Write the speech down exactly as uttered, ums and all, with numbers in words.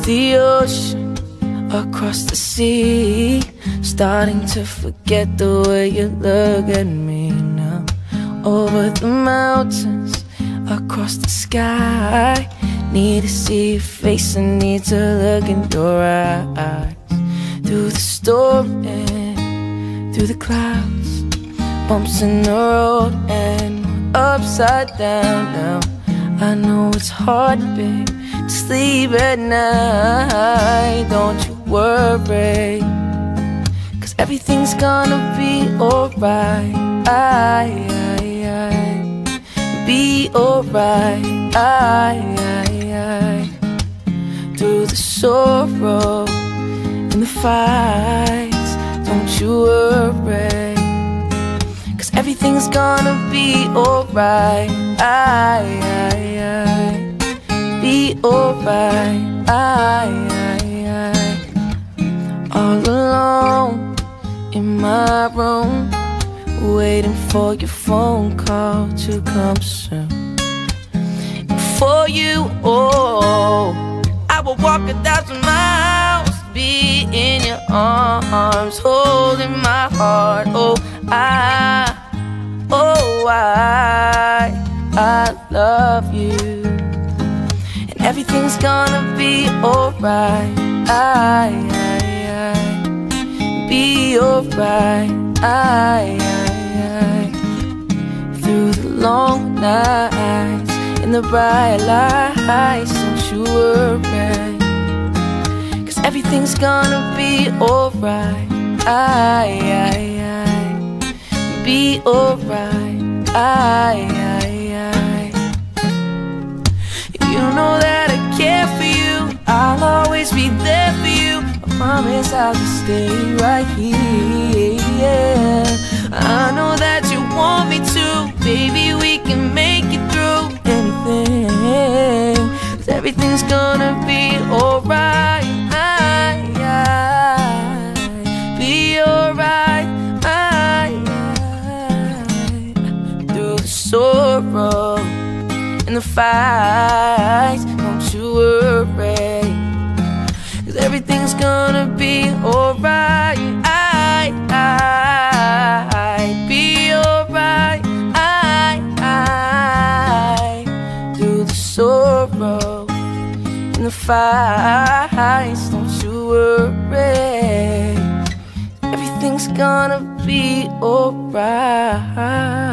the ocean, across the sea, starting to forget the way you look at me now. Over the mountains, across the sky, need to see your face and need to look in your eyes. Through the storm and through the clouds, bumps in the road and we're upside down now. I know it's hard, babe, to sleep at night. Don't you worry, 'cause everything's gonna be alright. I, I, I, be alright. I, I, I, through the sorrow and the fights, don't you worry, 'cause everything's gonna be alright. I, I, I, be alright. I, I, I, all alone in my room, waiting for your phone call to come soon. And for you, oh, I will walk a thousand miles to be in your arms, holding my heart. Oh, I, oh, I, I love you, and everything's gonna be alright. I, I, I, be alright. I, I, I, through the long nights and the bright lights, don't you worry, 'cause everything's gonna be alright. I, I, I, be alright. I, I, I, you know that I care for you, I'll always be there for you. I promise I'll just stay right here. I know that you want me to, baby, we can make it through anything, 'cause everything's gonna be alright. I, I, be alright. I, I, through the sorrow and the fights, don't you worry, 'cause everything's gonna be alright. I, I, I, be alright. I, I, through the sorrow and the fights, don't you worry, everything's gonna be alright.